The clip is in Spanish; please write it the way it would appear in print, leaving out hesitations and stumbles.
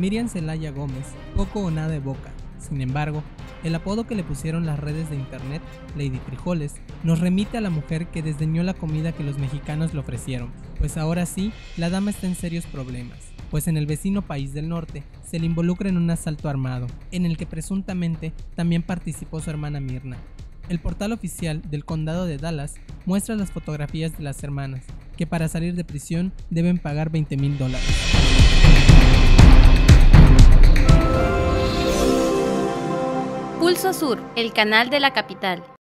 Miriam Celaya Gómez, poco o nada evoca. Sin embargo, el apodo que le pusieron las redes de internet, Lady Frijoles, nos remite a la mujer que desdeñó la comida que los mexicanos le ofrecieron, pues ahora sí, la dama está en serios problemas, pues en el vecino país del norte se le involucra en un asalto armado, en el que presuntamente también participó su hermana Mirna. El portal oficial del condado de Dallas muestra las fotografías de las hermanas, que para salir de prisión deben pagar $20,000. Pulso Sur, el canal de la capital.